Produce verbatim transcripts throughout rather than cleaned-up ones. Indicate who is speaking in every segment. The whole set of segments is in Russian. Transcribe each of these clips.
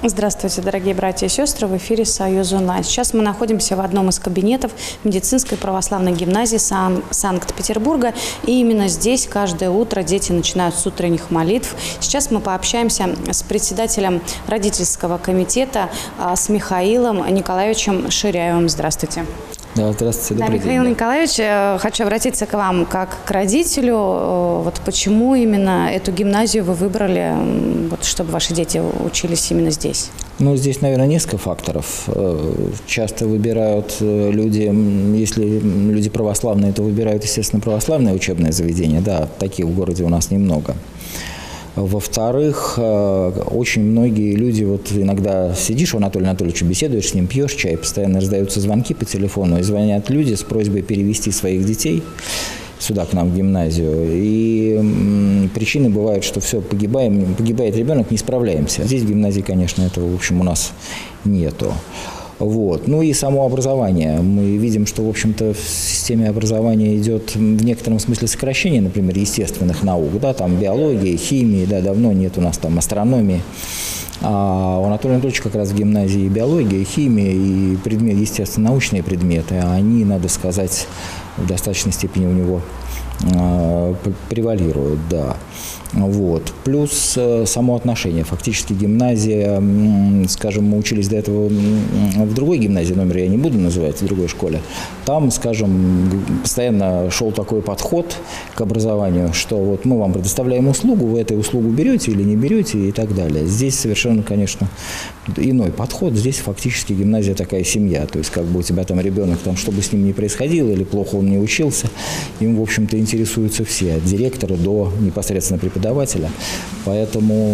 Speaker 1: Здравствуйте, дорогие братья и сестры, в эфире «Союз онлайн». Сейчас мы находимся в одном из кабинетов медицинской православной гимназии Сан- Санкт-Петербурга. И именно здесь каждое утро дети начинают с утренних молитв. Сейчас мы пообщаемся с председателем родительского комитета, а, с Михаилом Николаевичем Ширяевым. Здравствуйте.
Speaker 2: Да, здравствуйте, добрый
Speaker 1: да,
Speaker 2: день.
Speaker 1: Михаил Николаевич, хочу обратиться к вам как к родителю. Вот почему именно эту гимназию вы выбрали, вот, чтобы ваши дети учились именно здесь?
Speaker 2: Ну, здесь, наверное, несколько факторов. Часто выбирают люди, если люди православные, то выбирают, естественно, православное учебное заведение. Да, таких в городе у нас немного. Во-вторых, очень многие люди, вот иногда сидишь у Анатолия Анатольевича, беседуешь с ним, пьешь чай, постоянно раздаются звонки по телефону, и звонят люди с просьбой перевести своих детей сюда, к нам в гимназию. И причины бывают, что все, погибаем, погибает ребенок, не справляемся. Здесь в гимназии, конечно, этого, в общем, у нас нету. Вот. Ну и само образование. Мы видим, что, в общем-то, в системе образования идет в некотором смысле сокращение, например, естественных наук, да, там биологии, химии, да, давно нет у нас там астрономии. А у Анатолия Анатольевича как раз в гимназии и биология, и химия, и предмет, естественно-научные предметы, они, надо сказать, в достаточной степени у него э, превалируют, да. Вот. Плюс э, само отношение. Фактически гимназия, э, скажем, мы учились до этого в другой гимназии, номер я не буду называть, в другой школе. Там, скажем, постоянно шел такой подход к образованию, что вот мы вам предоставляем услугу, вы эту услугу берете или не берете и так далее. Здесь совершенно, конечно, иной подход. Здесь фактически гимназия такая семья. То есть как бы у тебя там ребенок, там, что бы с ним ни происходило, или плохо он не учился, им, в общем-то, интересуются все, от директора до непосредственно преподавателя. Поэтому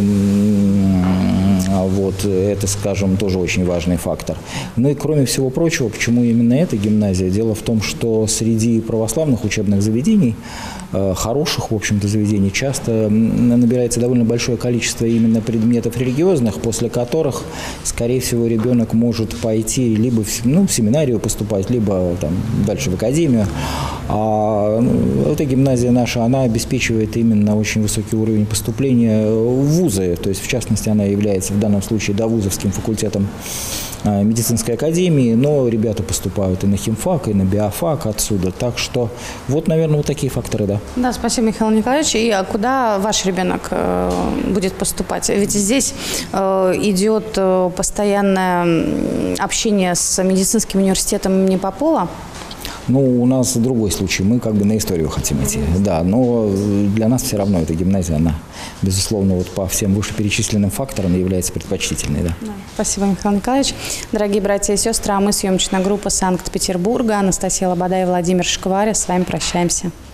Speaker 2: вот это, скажем, тоже очень важный фактор. Ну и кроме всего прочего, почему именно эта гимназия? Дело в том, что среди православных учебных заведений, хороших, в общем-то, заведений, часто набирается довольно большое количество именно предметов религиозных, после которых, скорее всего, ребенок может пойти либо в, ну, в семинарию поступать, либо там, дальше в академию. А ну, эта гимназия наша, она обеспечивает именно очень высокий уровень поступления в вузы. То есть, в частности, она является в данном случае довузовским факультетом медицинской академии, но ребята поступают и на химфак, и на биофак отсюда. Так что вот, наверное, вот такие факторы, да.
Speaker 1: Да, спасибо, Михаил Николаевич. И а куда ваш ребенок э, будет поступать? Ведь здесь э, идет э, постоянное общение с медицинским университетом имени Попова.
Speaker 2: Ну, у нас другой случай. Мы как бы на историю хотим идти. Да, но для нас все равно эта гимназия, она, безусловно, вот по всем вышеперечисленным факторам является предпочтительной. Да.
Speaker 1: Да. Спасибо, Михаил Николаевич. Дорогие братья и сестры, а мы, съемочная группа Санкт-Петербурга, Анастасия Лобода и Владимир Шкваря, с вами прощаемся.